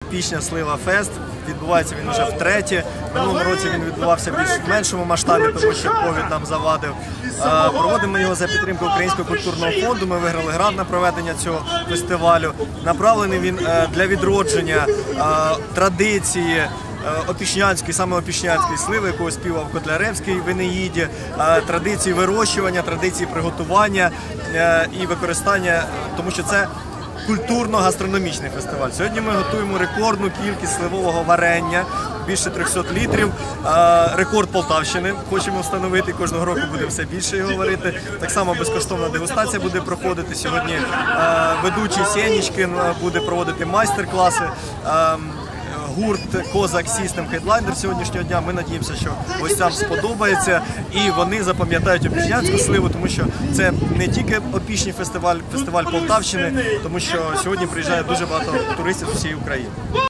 Опішня Слива Фест. Відбувається він вже втретє. В минулому році він відбувався в більш меншому масштабі, тому що ковід нам завадив. Проводимо його за підтримки Українського культурного фонду. Ми виграли грант на проведення цього фестивалю. Направлений він для відродження традиції опішнянської, саме опішнянської сливи, яку співав Котляревський в Енеїді, традиції вирощування, традиції приготування і використання, тому що це культурно-гастрономічний фестиваль. Сьогодні ми готуємо рекордну кількість сливового варення, більше 300 літрів, рекорд Полтавщини хочемо встановити, кожного року буде все більше його варити. Так само безкоштовна дегустація буде проходити. Сьогодні ведучий Сєнічкін буде проводити майстер-класи. Гурт Козак System хедлайнер сьогоднішнього дня. Ми надіємося, що гостям сподобається і вони запам'ятають опішнянську сливу, тому що це не тільки опішній фестиваль, фестиваль Полтавщини, тому що сьогодні приїжджає дуже багато туристів з усієї України.